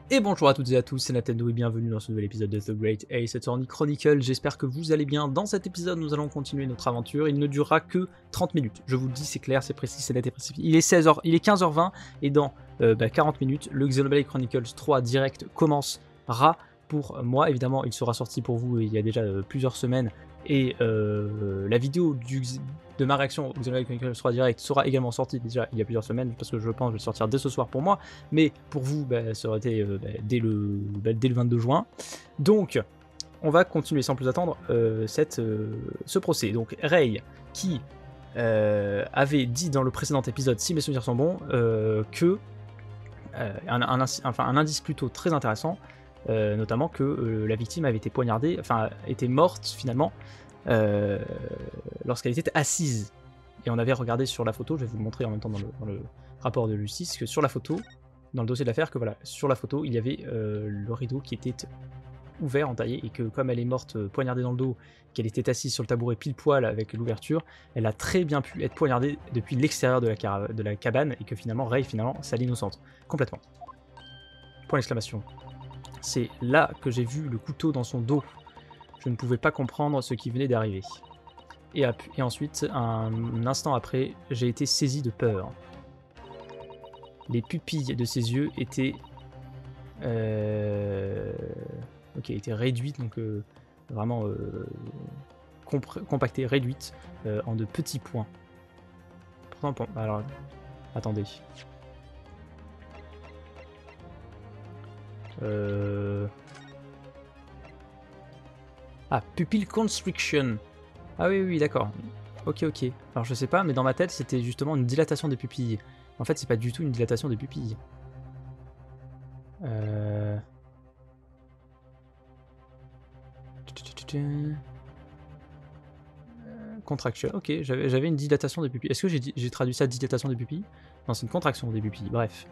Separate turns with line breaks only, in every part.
Et bonjour à toutes et à tous, c'est Nintendo et bienvenue dans ce nouvel épisode de The Great Ace Attorney Chronicle. J'espère que vous allez bien. Dans cet épisode, nous allons continuer notre aventure. Il ne durera que 30 minutes. Je vous le dis, c'est clair, c'est précis, c'est net et précis. Il est 16h, il est 15h20 et dans 40 minutes, le Xenoblade Chronicles 3 Direct commencera pour moi. Évidemment, il sera sorti pour vous il y a déjà plusieurs semaines et la vidéo de ma réaction au Xenoblade Chronicles 3 Direct sera également sortie déjà il y a plusieurs semaines parce que je pense que je vais le sortir dès ce soir pour moi. Mais pour vous, ça aurait été dès le 22 juin. Donc, on va continuer sans plus attendre ce procès. Donc, Rei, qui avait dit dans le précédent épisode, si mes souvenirs sont bons, que un indice plutôt très intéressant, notamment que la victime avait été poignardée, enfin était morte finalement lorsqu'elle était assise. Et on avait regardé sur la photo, je vais vous le montrer en même temps dans le rapport de justice, que sur la photo, dans le dossier de l'affaire, que voilà, sur la photo, il y avait le rideau qui était ouvert, entaillé, et que comme elle est morte poignardée dans le dos, qu'elle était assise sur le tabouret pile poil avec l'ouverture, elle a très bien pu être poignardée depuis l'extérieur de la cabane, et que finalement, Rei, finalement, c'est l'innocente. Complètement. Point d'exclamation. C'est là que j'ai vu le couteau dans son dos. Je ne pouvais pas comprendre ce qui venait d'arriver. Et ensuite, un instant après, j'ai été saisi de peur. Les pupilles de ses yeux étaient, étaient réduites, donc vraiment compactées, réduites en de petits points. Pourtant, alors, attendez. Ah, pupille constriction. Ah oui, d'accord. Ok. Alors je sais pas, mais dans ma tête, c'était justement une dilatation des pupilles. En fait, c'est pas du tout une dilatation des pupilles. Contraction. Ok, j'avais une dilatation des pupilles. Est-ce que j'ai traduit ça dilatation des pupilles? Non, c'est une contraction des pupilles. Bref.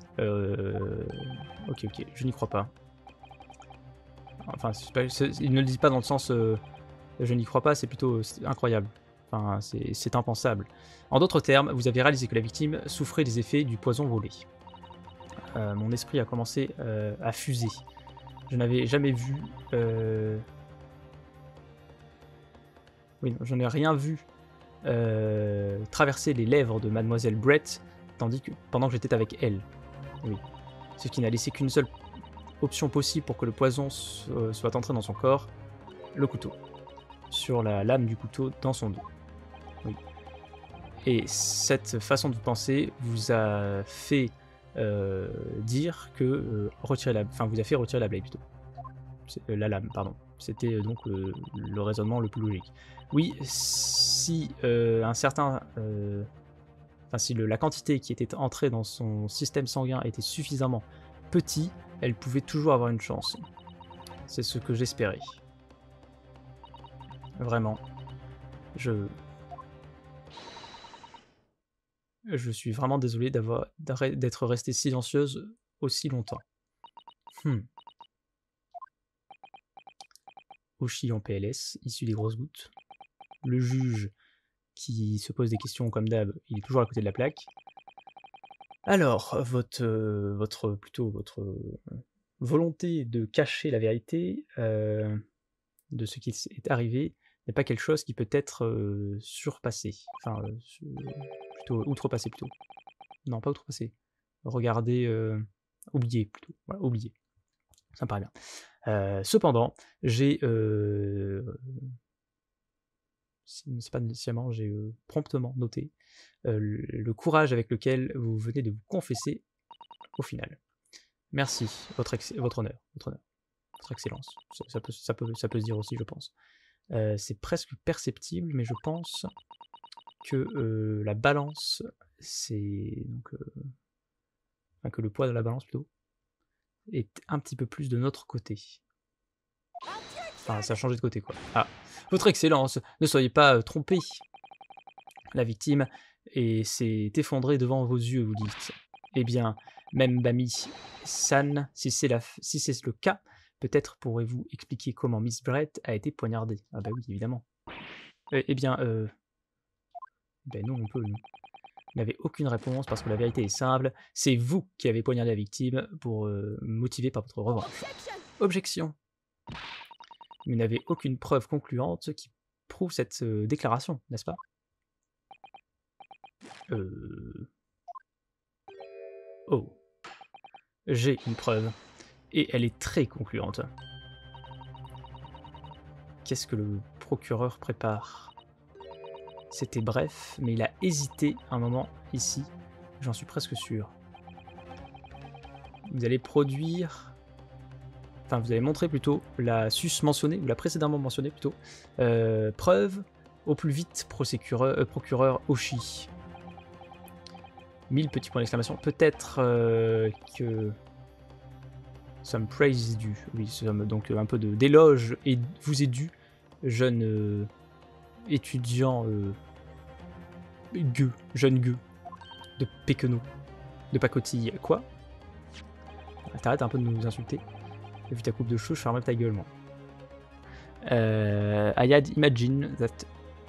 Ok, je n'y crois pas. Enfin, il ne le dit pas dans le sens je n'y crois pas, c'est plutôt incroyable. Enfin, c'est impensable. En d'autres termes, vous avez réalisé que la victime souffrait des effets du poison volé. Mon esprit a commencé à fuser. Je n'avais jamais vu... Oui, non, je n'ai rien vu traverser les lèvres de Mademoiselle Brett pendant que j'étais avec elle. Oui. Ce qui n'a laissé qu'une seule option possible pour que le poison soit entré dans son corps, le couteau. Sur la lame du couteau dans son dos. Oui. Et cette façon de penser vous a fait dire que vous a fait retirer la blade plutôt. La lame, pardon. C'était donc le raisonnement le plus logique. Oui, si si la quantité qui était entrée dans son système sanguin était suffisamment petit, elle pouvait toujours avoir une chance. C'est ce que j'espérais. Vraiment. Je suis vraiment désolé d'être restée silencieuse aussi longtemps. Oshi en PLS, issu des grosses gouttes. Le juge qui se pose des questions comme d'hab, il est toujours à côté de la plaque. Alors, votre volonté de cacher la vérité de ce qui est arrivé n'est pas quelque chose qui peut être surpassé. Enfin, plutôt outrepassé plutôt. Non, pas outrepassé. Regardez, oublié plutôt. Voilà, oublié. Ça me paraît bien. Cependant, j'ai c'est pas nécessairement, j'ai promptement noté le courage avec lequel vous venez de vous confesser au final. Merci, votre honneur, votre excellence. Ça peut se dire aussi, je pense. C'est presque perceptible, mais je pense que la balance, c'est donc enfin, que le poids de la balance plutôt est un petit peu plus de notre côté. Enfin, ça a changé de côté quoi. Ah, votre excellence, ne soyez pas trompé. La victime s'est effondrée devant vos yeux, vous dites. Eh bien, même Bami-san, si c'est le cas, peut-être pourrez-vous expliquer comment Miss Brett a été poignardée. Ah bah oui, évidemment. Ben non, on peut, non. Vous n'avez aucune réponse parce que la vérité est simple, c'est vous qui avez poignardé la victime pour motivé par votre revanche. Objection. Vous n'avez aucune preuve concluante qui prouve cette déclaration, n'est-ce pas? Oh. J'ai une preuve, et elle est très concluante. Qu'est-ce que le procureur prépare? C'était bref, mais il a hésité un moment ici, j'en suis presque sûr. Vous allez produire... Enfin, vous allez montrer plutôt la sus-mentionnée, ou la précédemment mentionnée plutôt, preuve au plus vite, procureur Oshi. 1000 petits points d'exclamation. Peut-être que... Some praise is due. Oui, donc un peu d'éloge et vous est dû, jeune étudiant jeune gueux de Péquenot, de pacotille. Quoi? T'arrêtes un peu de nous insulter. Vu ta coupe de cheveux, je ferme ta gueule, moi. I had imagined that...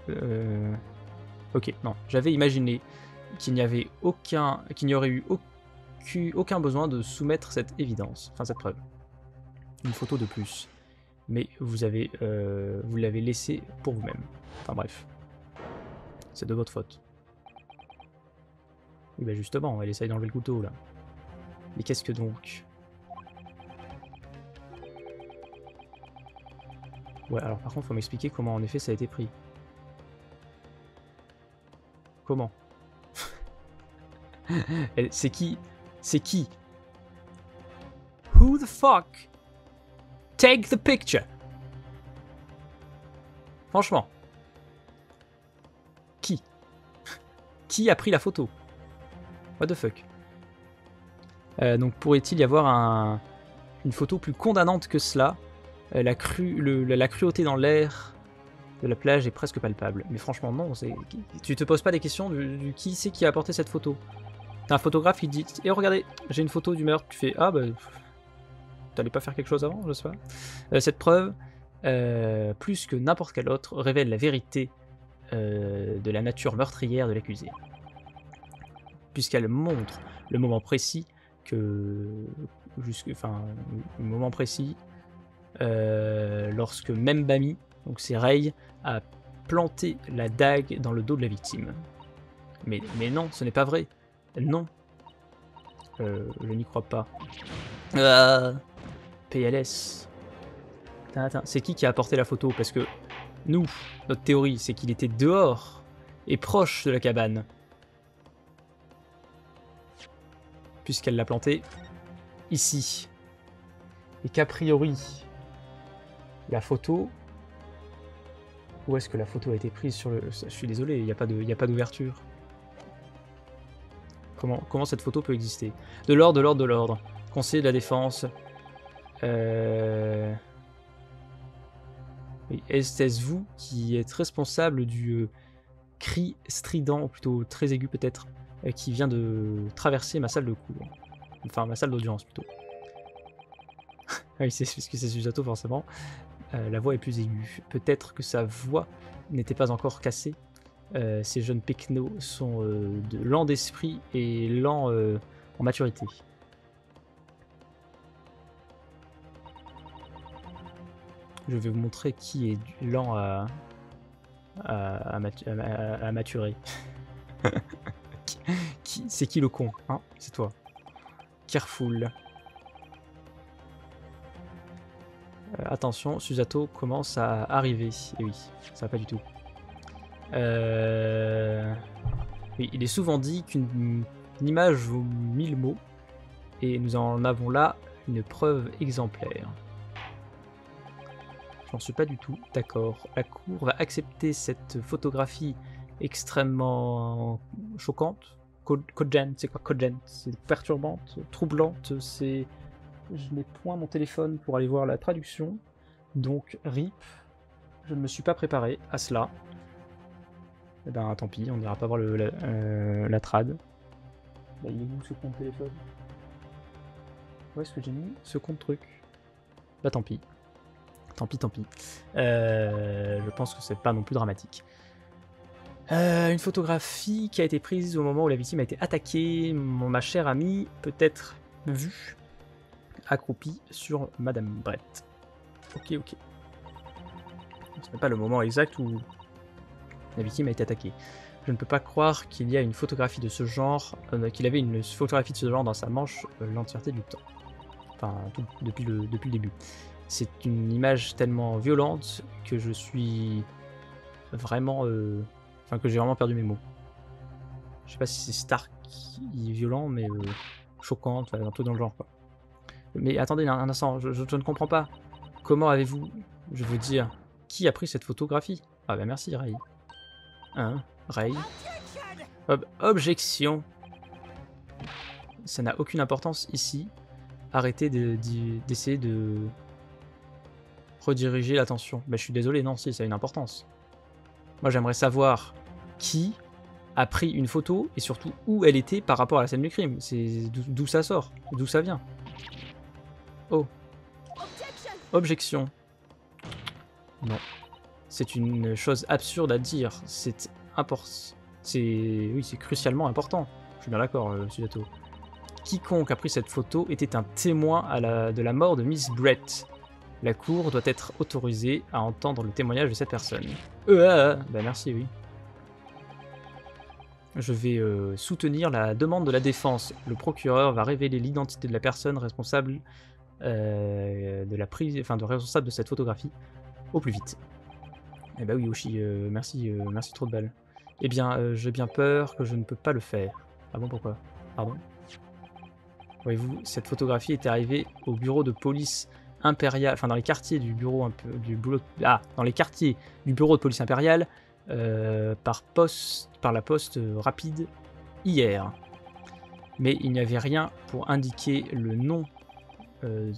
Ok, non. J'avais imaginé qu'il n'y aurait eu aucun besoin de soumettre cette évidence, enfin cette preuve. Une photo de plus. Mais vous l'avez laissé pour vous-même. Enfin bref. C'est de votre faute. Oui bah justement, elle essaye d'enlever le couteau là. Mais qu'est-ce que donc? Ouais, alors par contre, faut m'expliquer comment en effet ça a été pris. Comment? C'est qui? C'est qui? Who the fuck? Take the picture! Franchement. Qui? Qui a pris la photo? What the fuck? Donc pourrait-il y avoir une photo plus condamnante que cela? La cruauté dans l'air de la plage est presque palpable. Mais franchement, non. Tu te poses pas des questions du qui c'est qui a apporté cette photo? T'as un photographe qui dit « Eh regardez, j'ai une photo du meurtre. » Tu fais « Ah bah... T'allais pas faire quelque chose avant, je sais pas. » Cette preuve, plus que n'importe quelle autre, révèle la vérité de la nature meurtrière de l'accusé. Puisqu'elle montre le moment précis lorsque Membami, donc c'est Rei, a planté la dague dans le dos de la victime. Mais non, ce n'est pas vrai. Non. Je n'y crois pas. PLS. C'est qui a apporté la photo? Parce que nous, notre théorie, c'est qu'il était dehors et proche de la cabane. Puisqu'elle l'a planté ici. Et qu'a priori, la photo... Où est-ce que la photo a été prise sur le... Je suis désolé, il n'y a pas d'ouverture. Comment cette photo peut exister? De l'ordre. Conseiller de la défense. Oui, est-ce vous qui êtes responsable du cri strident, ou plutôt très aigu peut-être, qui vient de traverser ma salle de cours. Enfin, ma salle d'audience plutôt. Oui, c'est parce que c'est Susato forcément. La voix est plus aiguë. Peut-être que sa voix n'était pas encore cassée. Ces jeunes Péquenots sont lents d'esprit et lents en maturité. Je vais vous montrer qui est lent à maturer. C'est qui le con, hein? C'est toi. Careful. Attention, Susato commence à arriver. Et oui, ça va pas du tout. Oui, il est souvent dit qu'une image vaut 1000 mots. Et nous en avons là une preuve exemplaire. J'en suis pas du tout d'accord. La cour va accepter cette photographie extrêmement choquante. Cogent, c'est quoi cogent? C'est perturbante, troublante, c'est... Je n'ai point mon téléphone pour aller voir la traduction. Donc, RIP, je ne me suis pas préparé à cela. Eh ben, tant pis, on n'ira pas voir la trad. Bah, il est où ce compte téléphone? Où est-ce que j'ai mis ce compte truc? Bah, tant pis. Tant pis. Je pense que c'est pas non plus dramatique. Une photographie qui a été prise au moment où la victime a été attaquée. Ma chère amie peut être vue accroupie sur Madame Brett. Ok, ok. Ce n'est pas le moment exact où la victime a été attaquée. Je ne peux pas croire qu'il y a une photographie de ce genre, qu'il avait une photographie de ce genre dans sa manche l'entièreté du temps. Enfin, depuis le début. C'est une image tellement violente que je suis vraiment... Enfin, que j'ai vraiment perdu mes mots. Je sais pas si c'est Stark qui est violent, mais choquant, enfin, un truc dans le genre, quoi. Mais attendez un instant, je ne comprends pas. Comment avez-vous... Je veux dire, qui a pris cette photographie? Ah bah merci, Ray. Hein, Ray. Objection. Ça n'a aucune importance ici. Arrêtez d'essayer de rediriger l'attention. Mais je suis désolé, non, si, ça a une importance. Moi, j'aimerais savoir qui a pris une photo et surtout où elle était par rapport à la scène du crime. C'est d'où ça sort, d'où ça vient. Oh. Objection. Non. C'est une chose absurde à dire. C'est important. Oui, c'est crucialement important. Je suis bien d'accord, Sudato. Quiconque a pris cette photo était un témoin de la mort de Miss Brett. La cour doit être autorisée à entendre le témoignage de cette personne. Bah merci, oui. Je vais soutenir la demande de la défense. Le procureur va révéler l'identité de la personne responsable responsable de cette photographie au plus vite. Eh bah oui, Yoshi, merci trop de balles. Eh bien, j'ai bien peur que je ne peux pas le faire. Ah bon, pourquoi? Pardon? Voyez-vous, cette photographie est arrivée au bureau de police impériale, enfin dans les quartiers du bureau dans les quartiers du bureau de police impériale par la poste rapide hier. Mais il n'y avait rien pour indiquer le nom de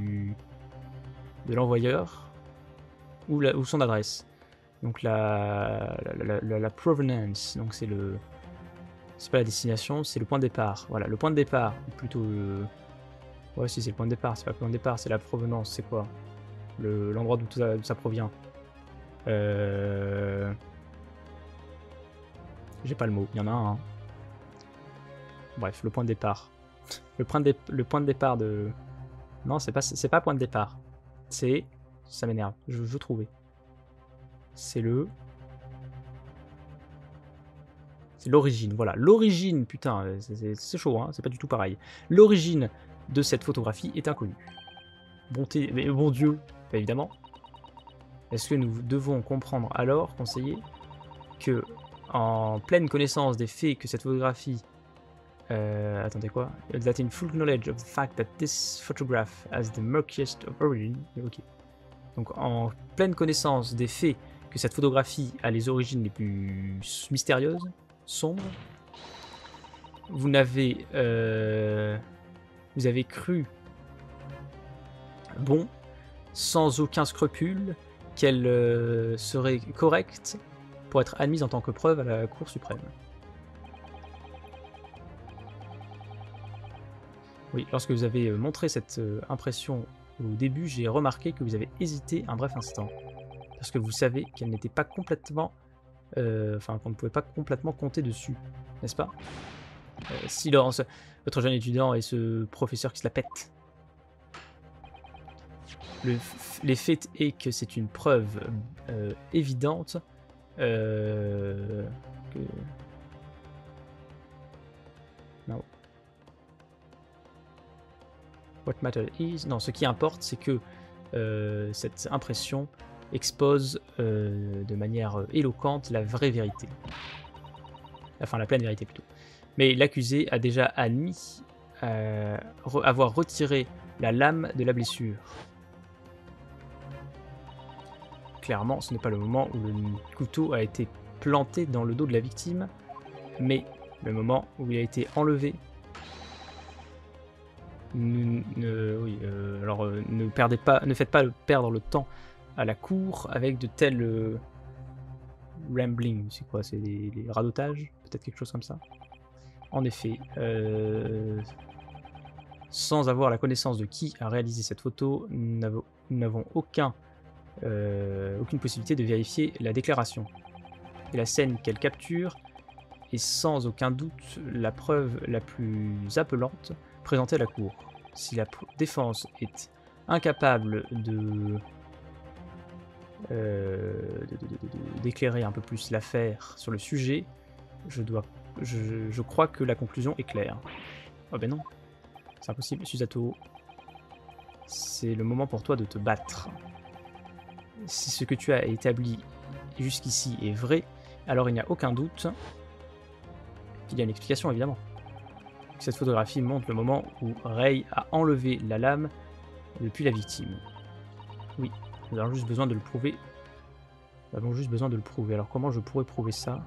l'envoyeur ou son adresse. Donc la provenance, donc c'est pas la destination, c'est le point de départ. Voilà, le point de départ, ou plutôt ouais, si c'est le point de départ, c'est pas le point de départ, c'est la provenance, c'est quoi? L'endroit d'où ça provient. J'ai pas le mot, il y en a un. Hein. Bref, le point de départ. Le point de départ de... Non, c'est pas point de départ. C'est... Ça m'énerve, je veux trouver. C'est l'origine, voilà. L'origine, putain, c'est chaud, hein, c'est pas du tout pareil. L'origine de cette photographie est inconnue. Bonté, mais bon Dieu, bah évidemment. Est-ce que nous devons comprendre alors, conseiller, que en pleine connaissance des faits que cette photographie... attendez quoi? That in full knowledge of the fact that this photograph has the murkiest of origin... Ok. Donc en pleine connaissance des faits que cette photographie a les origines les plus mystérieuses, sombres, vous avez cru bon, sans aucun scrupule, qu'elle serait correcte pour être admise en tant que preuve à la Cour suprême. Oui, lorsque vous avez montré cette impression au début, j'ai remarqué que vous avez hésité un bref instant. Parce que vous savez qu'elle n'était pas complètement... Enfin, qu'on ne pouvait pas complètement compter dessus, n'est-ce pas? Silence, votre jeune étudiant et ce professeur qui se la pète. Les faits est que c'est une preuve évidente que... Non. What matters is... Non, ce qui importe, c'est que cette impression expose de manière éloquente la vraie vérité. Enfin, la pleine vérité plutôt. Mais l'accusé a déjà admis avoir retiré la lame de la blessure. Clairement, ce n'est pas le moment où le couteau a été planté dans le dos de la victime, mais le moment où il a été enlevé. Ne faites pas perdre le temps à la cour avec de tels rambling, c'est quoi? C'est des radotages? Peut-être quelque chose comme ça. En effet, sans avoir la connaissance de qui a réalisé cette photo, nous n'avons aucune possibilité de vérifier la déclaration. et la scène qu'elle capture est sans aucun doute la preuve la plus appelante présentée à la cour. Si la défense est incapable d'éclairer un peu plus l'affaire sur le sujet, je crois que la conclusion est claire. Oh ben non, c'est impossible. Susato, c'est le moment pour toi de te battre. Si ce que tu as établi jusqu'ici est vrai, alors il n'y a aucun doute qu'il y a une explication, évidemment. Cette photographie montre le moment où Rei a enlevé la lame depuis la victime. Oui, nous avons juste besoin de le prouver. Nous avons juste besoin de le prouver. Alors comment je pourrais prouver ça?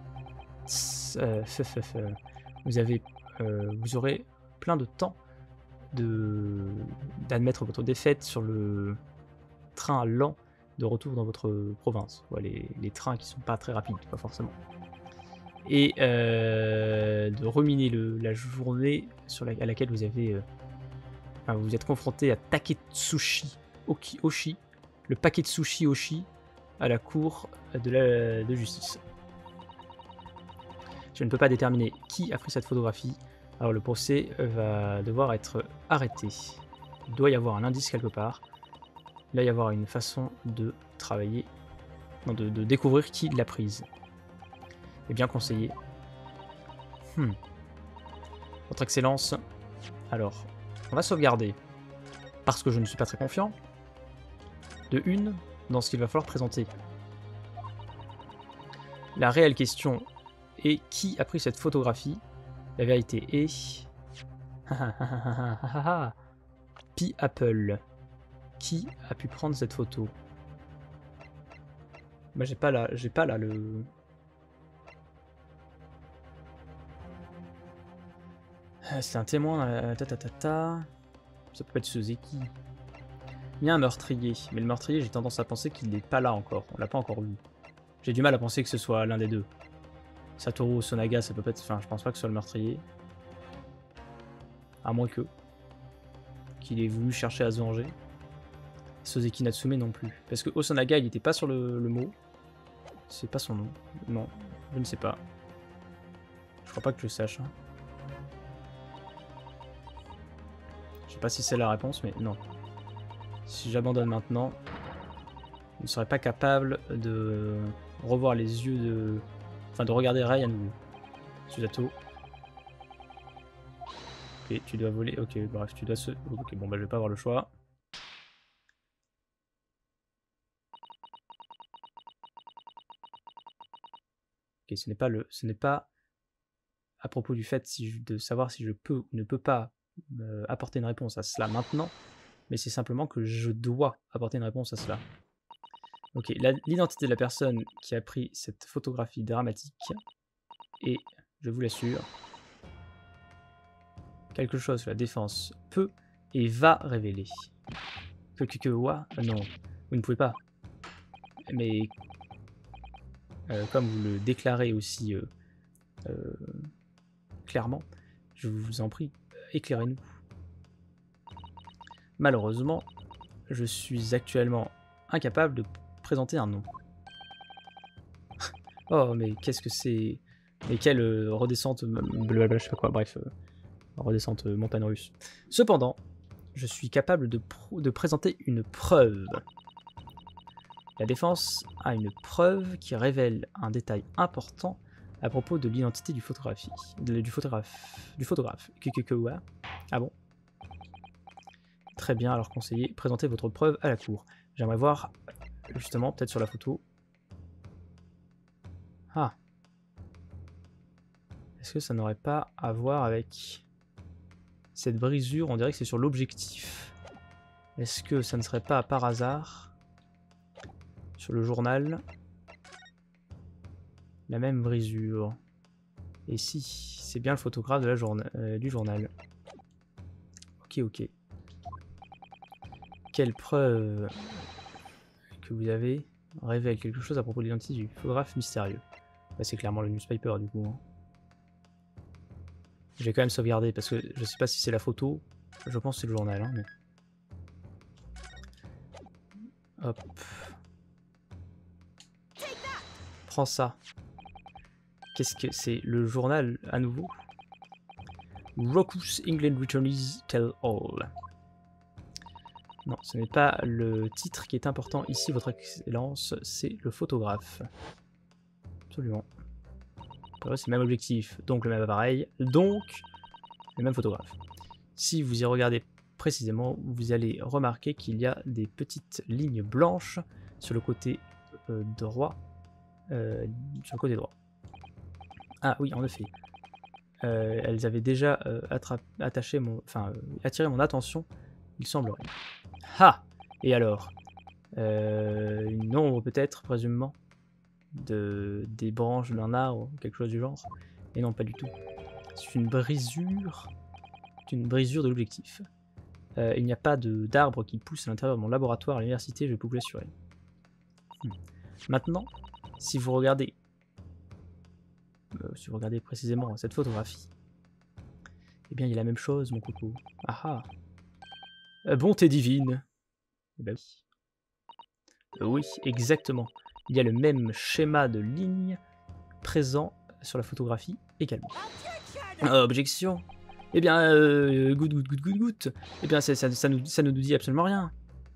Vous aurez plein de temps d'admettre votre défaite sur le train lent de retour dans votre province. Ouais, les trains qui sont pas très rapides, pas forcément. Et de reminer la journée à laquelle vous avez... vous êtes confronté à Taketsuchi Oshi, le paquet de sushi Oshi, à la cour de justice. Je ne peux pas déterminer qui a pris cette photographie, alors le procès va devoir être arrêté. Il doit y avoir un indice quelque part. Il doit y avoir une façon de travailler, non, de découvrir qui l'a prise. Et bien conseillé. Votre Excellence, alors, on va sauvegarder, parce que je ne suis pas très confiant, de une, dans ce qu'il va falloir présenter. La réelle question est qui a pris cette photographie. La vérité est... Pi Apple. Qui a pu prendre cette photo? Moi j'ai pas là le... C'est un témoin, Ça peut être Suzeki. Il y a un meurtrier, mais le meurtrier j'ai tendance à penser qu'il n'est pas là encore, on l'a pas encore vu. J'ai du mal à penser que ce soit l'un des deux. Satoru Sonaga, ça peut pas être... Enfin, je pense pas que ce soit le meurtrier. À moins qu'il ait voulu chercher à se venger. Soseki Natsume non plus. Parce que Osunaga, il était pas sur le mot. C'est pas son nom. Non, je ne sais pas. Je crois pas que je le sache. Hein. Je sais pas si c'est la réponse, mais non. Si j'abandonne maintenant, je ne serais pas capable de revoir les yeux de... Enfin, de regarder Rei à nouveau. Susato. Ok, tu dois voler. Ok, bref, tu dois se... Ok, bon, bah, je vais pas avoir le choix. Ok, ce n'est pas à propos du fait de savoir si je peux ou ne peux pas apporter une réponse à cela maintenant, mais c'est simplement que je dois apporter une réponse à cela. Ok, l'identité de la personne qui a pris cette photographie dramatique est, je vous l'assure, quelque chose que la défense peut et va révéler. Non, vous ne pouvez pas. Mais comme vous le déclarez aussi clairement, je vous en prie, éclairez-nous. Malheureusement, je suis actuellement incapable de présenter un nom. Oh, mais qu'est-ce que c'est? Mais quelle redescente, blablabla, je sais pas quoi, bref, redescente montagne russe. Cependant, je suis capable de présenter une preuve. La défense a une preuve qui révèle un détail important à propos de l'identité du photographe. Ah bon? Très bien, alors conseiller, présentez votre preuve à la cour. J'aimerais voir, justement, peut-être sur la photo. Ah. Est-ce que ça n'aurait pas à voir avec cette brisure? On dirait que c'est sur l'objectif. Est-ce que ça ne serait pas par hasard sur le journal la même brisure? Et si, c'est bien le photographe de du journal. Ok, ok. Quelle preuve que vous avez révèle quelque chose à propos de l'identité du photographe mystérieux? Bah, c'est clairement le newspaper du coup. Hein. Je vais quand même sauvegarder parce que je sais pas si c'est la photo. Je pense que c'est le journal. Hein, mais... Hop. Prends ça. Qu'est-ce que c'est? Le journal à nouveau? Roku's England Returnees Tell All. Non, ce n'est pas le titre qui est important ici, votre excellence, c'est le photographe. Absolument. C'est le même objectif, donc le même appareil, donc le même photographe. Si vous y regardez précisément, vous allez remarquer qu'il y a des petites lignes blanches sur le côté droit. Sur le côté droit. Ah oui, en effet. Elles avaient déjà attiré mon attention, il semblerait. Ah! Et alors? Une ombre peut-être, présumément, des branches d'un arbre, quelque chose du genre. Et non, pas du tout. C'est une brisure. C'est une brisure de l'objectif. Il n'y a pas d'arbre qui pousse à l'intérieur de mon laboratoire à l'université, je peux vous l'assurer. Maintenant, si vous regardez précisément cette photographie, eh bien il y a la même chose, mon coco. Ah ah. Bonté divine. Eh ben oui. Oui, exactement. Il y a le même schéma de ligne présent sur la photographie également. Objection. Eh bien, goutte. Eh bien, ça ne nous dit absolument rien.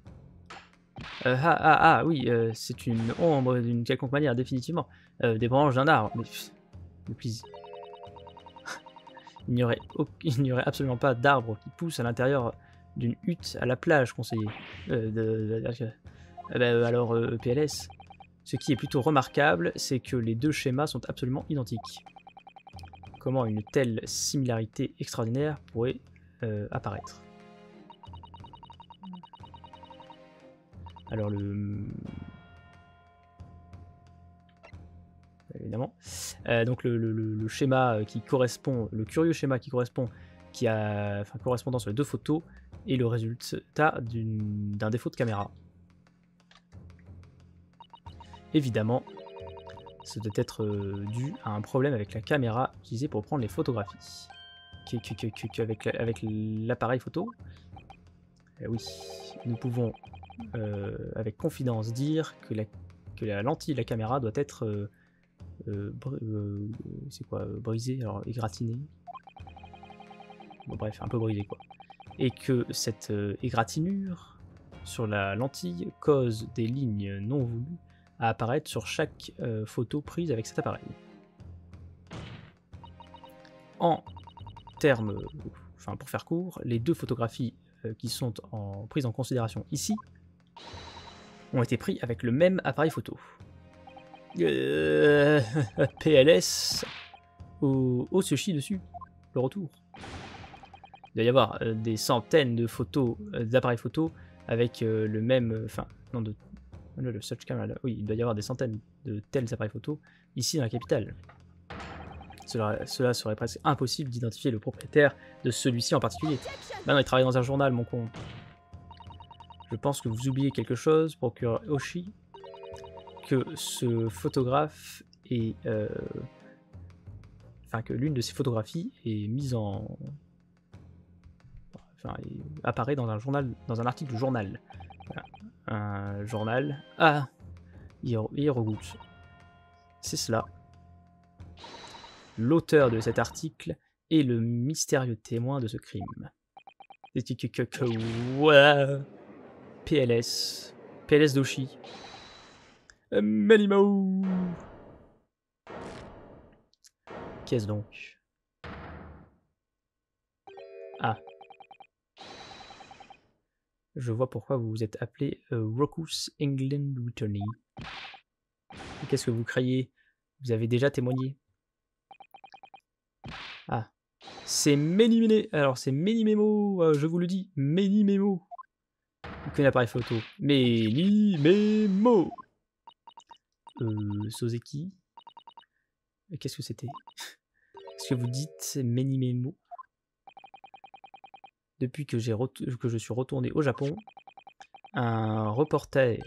Oui, c'est une ombre d'une quelconque manière, définitivement. Des branches d'un arbre. Mais please. il n'y aurait absolument pas d'arbre qui pousse à l'intérieur d'une hutte à la plage, conseiller. Alors, PLS. Ce qui est plutôt remarquable, c'est que les deux schémas sont absolument identiques. Comment une telle similarité extraordinaire pourrait apparaître? Alors évidemment. Donc le schéma qui correspond, le curieux schéma qui correspond, correspondant sur les deux photos, est le résultat d'un défaut de caméra. Évidemment, ça doit être dû à un problème avec la caméra utilisée pour prendre les photographies. Avec l'appareil photo, oui, nous pouvons avec confidence dire que la lentille de la caméra doit être brisée, alors égratignée. Bon, bref, un peu brisée quoi. Et que cette égratignure sur la lentille cause des lignes non voulues à apparaître sur chaque photo prise avec cet appareil. En termes, pour faire court, les deux photographies qui sont prises en considération ici ont été prises avec le même appareil photo. PLS au sushi dessus, le retour. Il doit y avoir des centaines de photos, d'appareils photo avec le même, le search camera, oui, il doit y avoir des centaines de tels appareils photo ici dans la capitale. Cela serait presque impossible d'identifier le propriétaire de celui-ci en particulier. Maintenant, il travaille dans un journal, mon con. Je pense que vous oubliez quelque chose, procureur Oshi, que ce photographe est... que l'une de ces photographies est mise en... apparaît dans un journal, dans un article de journal. Voilà. Un journal... Ah, Hirogut. C'est cela. L'auteur de cet article est le mystérieux témoin de ce crime. PLS. PLS Doshi. Melimo. Qu'est-ce donc? Ah. Je vois pourquoi vous vous êtes appelé Roku's England Returnee. Qu'est-ce que vous craignez? Vous avez déjà témoigné? Ah. C'est Menimene. Alors c'est Menimemo, je vous le dis. Menimemo. Aucun appareil photo. Menimemo. Soseki. Qu'est-ce que c'était? Est-ce que vous dites Menimemo? Depuis que je suis retourné au Japon, un reporter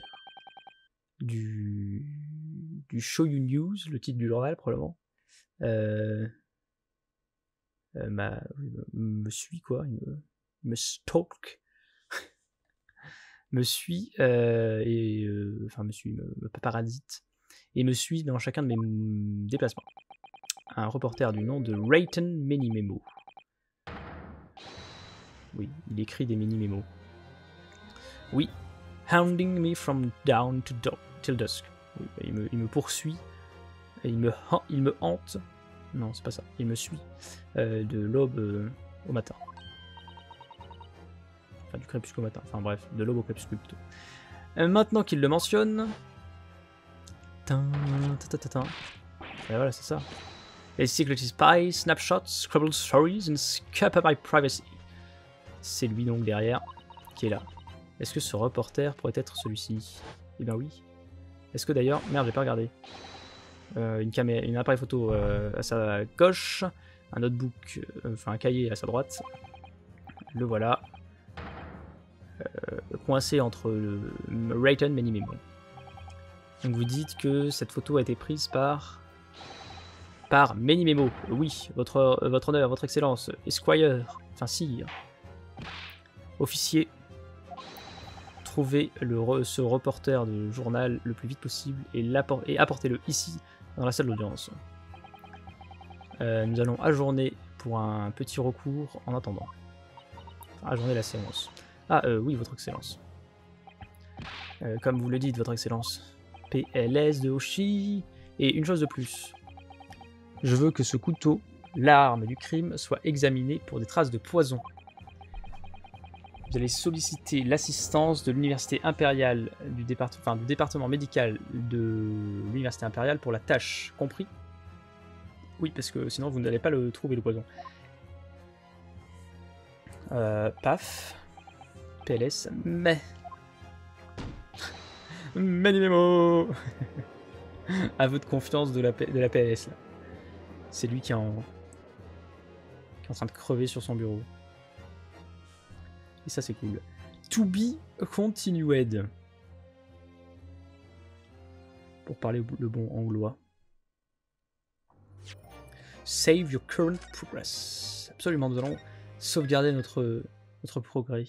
du Shoyu News, le titre du journal probablement, me suit quoi, il me stalk, me suit me paparazite et me suit dans chacun de mes déplacements. un reporter du nom de Rayton Mini-Memo. Oui, il écrit des mini-mémos. Oui, hounding me from dawn till dusk. Oui, il me poursuit, et il me hante. Non, c'est pas ça. Il me suit de l'aube au matin. Enfin, du crépuscule au matin. Enfin bref, de l'aube au crépuscule plutôt. Maintenant qu'il le mentionne... Et voilà, c'est ça. Les secret spy, snapshots, scribbled stories, and scupper my privacy. C'est lui donc derrière, qui est là. Est-ce que ce reporter pourrait être celui-ci? Eh bien oui. Est-ce que d'ailleurs... Merde, j'ai pas regardé. Une appareil photo à sa gauche, un notebook, enfin un cahier à sa droite. Le voilà. Coincé entre le Rayton Mini-Memo. Donc vous dites que cette photo a été prise par Mini-Memo. Oui, votre honneur, votre excellence, Esquire, enfin sire. Officier, trouvez ce reporter de journal le plus vite possible et apportez-le ici, dans la salle d'audience. Nous allons ajourner pour un petit recours en attendant. Enfin, ajourner la séance. Ah, oui, votre excellence. Comme vous le dites, votre excellence. PLS de Hoshi. Et une chose de plus. Je veux que ce couteau, l'arme du crime, soit examiné pour des traces de poison. Vous allez solliciter l'assistance de l'université impériale, du département médical de l'université impériale pour la tâche, compris? Oui, parce que sinon vous n'allez pas le trouver le poison. Paf. PLS, mais... Mini-Memo. Aveu de confiance de la PLS, là. C'est lui qui est en train de crever sur son bureau. Et ça, c'est cool. To be continued. Pour parler le bon anglois. Save your current progress. Absolument, nous allons sauvegarder notre progrès.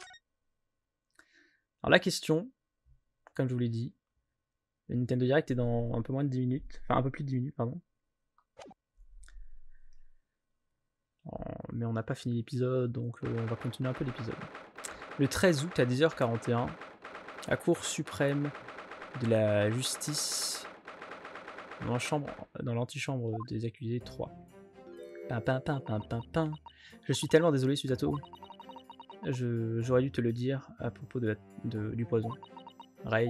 Alors la question, comme je vous l'ai dit, le Nintendo Direct est dans un peu moins de 10 minutes. Enfin, un peu plus de 10 minutes, pardon. Mais on n'a pas fini l'épisode, donc on va continuer un peu l'épisode. Le 13 août à 10h41, la Cour suprême de la justice dans l'antichambre des accusés 3. Je suis tellement désolé, Susato. J'aurais dû te le dire à propos du poison. Ray.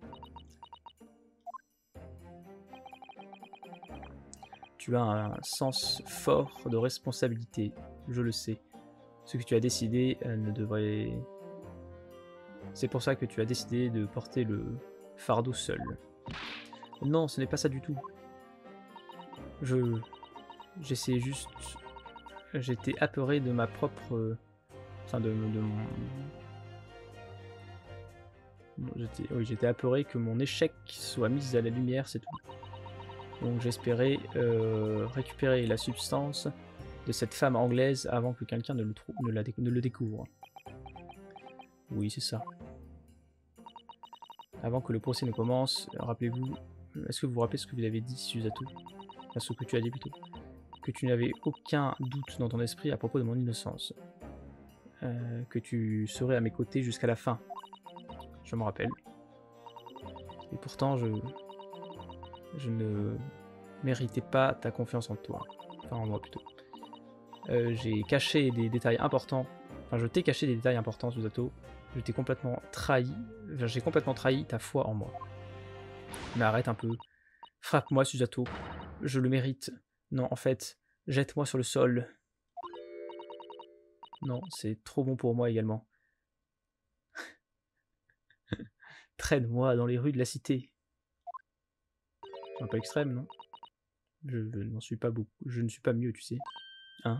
Tu as un sens fort de responsabilité, je le sais. Ce que tu as décidé ne devrait... C'est pour ça que tu as décidé de porter le fardeau seul. Non, ce n'est pas ça du tout. J'essayais juste... J'étais apeuré de ma propre... Enfin, de mon... J'étais apeuré que mon échec soit mis à la lumière, c'est tout. Donc j'espérais récupérer la substance de cette femme anglaise avant que quelqu'un ne le découvre. Oui, c'est ça. Avant que le procès ne commence, rappelez-vous... Est-ce que vous vous rappelez ce que vous avez dit, Susato? Enfin, ce que tu as dit plutôt. Que tu n'avais aucun doute dans ton esprit à propos de mon innocence. Que tu serais à mes côtés jusqu'à la fin. Je me rappelle. Et pourtant, je ne méritais pas ta confiance en toi. Enfin, en moi plutôt. J'ai caché des détails importants. Enfin, je t'ai caché des détails importants, Susato. Je t'ai complètement trahi. Enfin, j'ai complètement trahi ta foi en moi. Mais arrête un peu. Frappe-moi, Susato. Je le mérite. Non, en fait, jette-moi sur le sol. Non, c'est trop bon pour moi également. Traîne-moi dans les rues de la cité. Un peu extrême, non? Je n'en suis pas beaucoup. Je ne suis pas mieux, tu sais. Hein?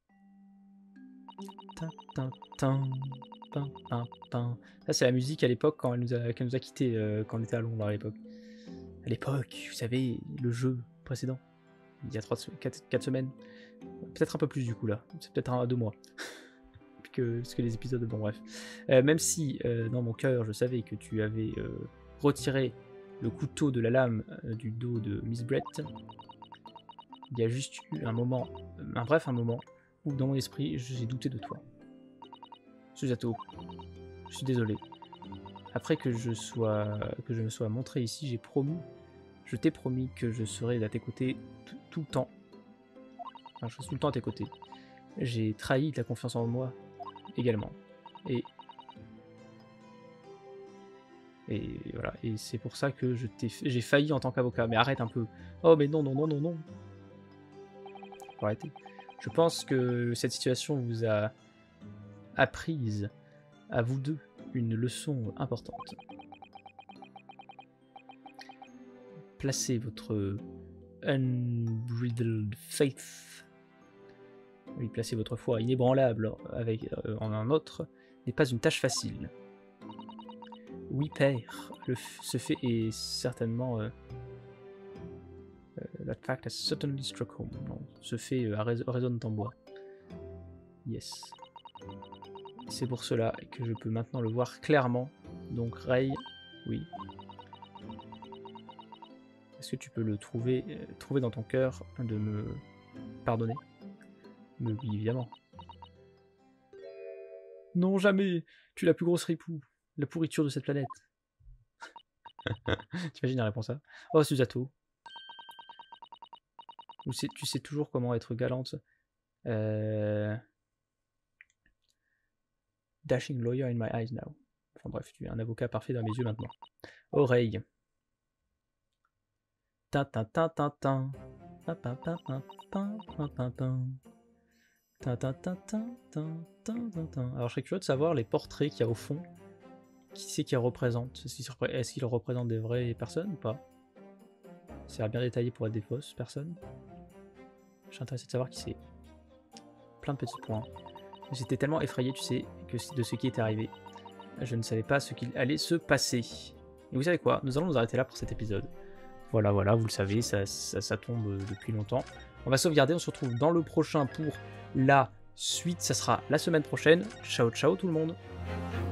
Ça, c'est la musique à l'époque quand qu'elle nous a quittés quand on était à Londres à l'époque. À l'époque, vous savez, le jeu précédent. Il y a 4 semaines. Peut-être un peu plus du coup là. C'est peut-être 2 mois. Parce que les épisodes, bon bref. Même si dans mon cœur je savais que tu avais retiré le couteau de la lame du dos de Miss Brett, Il y a juste eu un moment, un moment, où dans mon esprit, j'ai douté de toi. Susato, je suis désolé. Après que je me sois montré ici, je t'ai promis que je serais à tes côtés tout le temps. Enfin, je serai tout le temps à tes côtés. J'ai trahi ta confiance en moi également. Et voilà, et c'est pour ça que j'ai failli en tant qu'avocat. Mais arrête un peu. Oh mais non, non, non, non, non. Faut arrêter. Je pense que cette situation vous a apprise à vous deux une leçon importante. Placez votre unbridled faith, oui, placez votre foi inébranlable en un autre n'est pas une tâche facile. Oui, père, ce fait est certainement... that fact has certainly struck home. Non, ce fait résonne en moi. Yes. C'est pour cela que je peux maintenant le voir clairement. Donc, Rei, oui. Est-ce que tu peux le trouver dans ton cœur de me pardonner? Mais oui, évidemment. Non, jamais! Tu es la plus grosse ripou. La pourriture de cette planète. T'imagines la réponse à? Oh, Susato. Tu sais toujours comment être galante. Dashing lawyer in my eyes now. Enfin bref, tu es un avocat parfait dans mes yeux maintenant. Oreille. Alors je serais curieux de savoir les portraits qu'il y a au fond. Qui c'est qui représente? Est-ce qu'ils représentent des vraies personnes ou pas? Ça a l'air bien détaillé pour être des fausses personnes. Je suis intéressé de savoir qui c'est. Plein de petits points. J'étais tellement effrayé, tu sais, de ce qui était arrivé. Je ne savais pas ce qu'il allait se passer. Et vous savez quoi? Nous allons nous arrêter là pour cet épisode. Voilà, voilà, vous le savez, ça tombe depuis longtemps. On va sauvegarder, on se retrouve dans le prochain pour la suite. Ça sera la semaine prochaine. Ciao, ciao tout le monde!